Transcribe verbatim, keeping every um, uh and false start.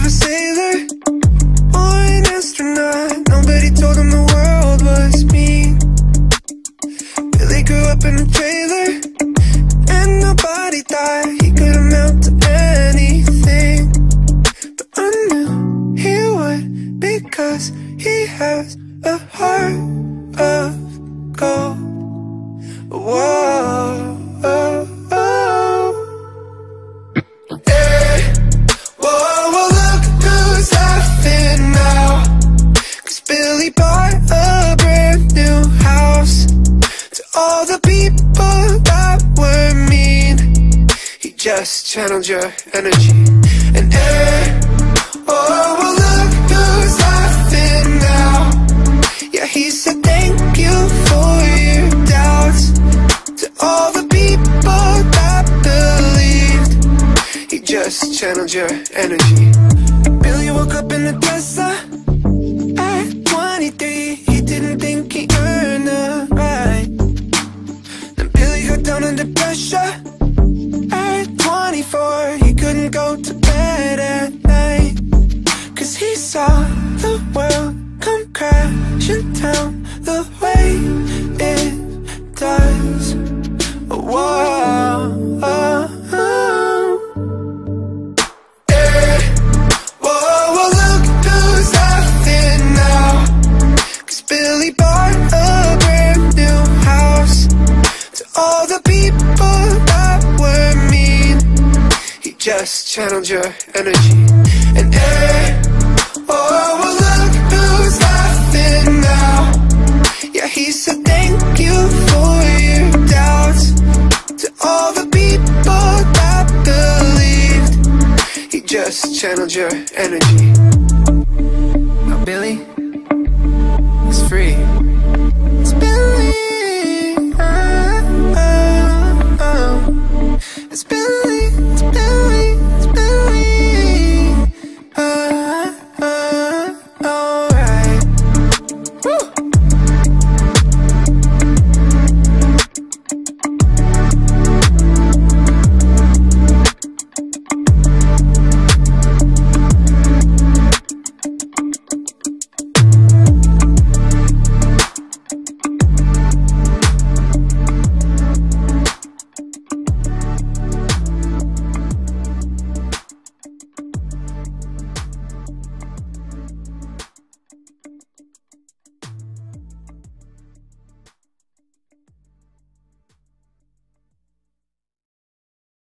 a sailor or an astronaut. Nobody told him the world was mean. Billy grew up in a trailer, and nobody thought he could amount to anything. But I knew he would, because he has a heart of gold. Whoa, oh, oh. Hey, whoa, well look who's laughing now, 'cause Billy bought a brand new house. To all the people that were mean, he just channeled your energy. And hey, oh, well look who's laughing now. Yeah, he said thank you for your doubts. To all the people that believed, he just channeled your energy. Billy woke up in a Tesla at twenty-three. He didn't think he earned the right. Then Billy got down under pressure at twenty-four. He couldn't go to bed at night, 'cause he saw the world come crashing down the way it does. Whoa, oh, oh. Hey, whoa, well look who's laughing now, 'cause Billy bought a brand new house. To all the people that were mean, he just channeled your energy. And hey, oh, well look who's laughing now. Yeah, he said thank you for your doubts. To all the people that believed, he just channeled your energy.